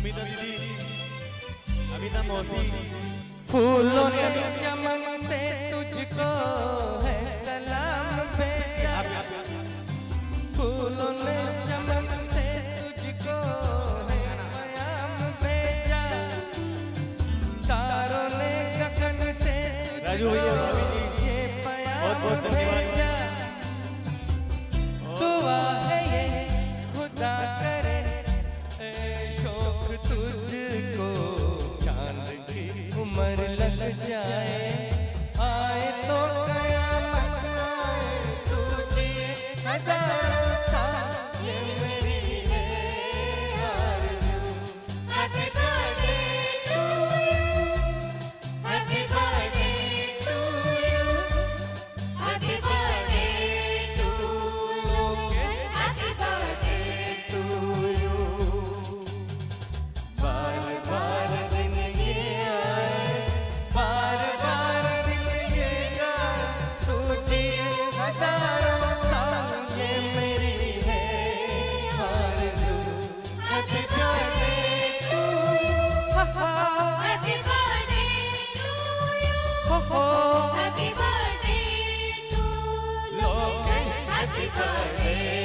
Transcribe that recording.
अमिता दीदी, अमिता मौसी। फूलों ने चमन से तुझको है सलाम भेजा, फूलों ने चमन से तुझको है पयाम भेजा, तारों ने गगन से राजू भैया, भाभी जी, ये पयाम बहुत बहुत धन्यवाद। भेजा। दुआ है ये खुदा करे शौक तुझको चांद की उम्र लग जाए, आए तो कयामत आए तुझे हजारों साल, ये मेरी है आरज़ू। Happy birthday to you, happy birthday to you, happy birthday to you, happy birthday to you. बार बार दिन ये आए, बार बार दिन ये जाए, तुझे हजारों साल, ये मेरी है आरज़ू। Happy birthday to you, happy birthday to you, happy birthday to you, happy birthday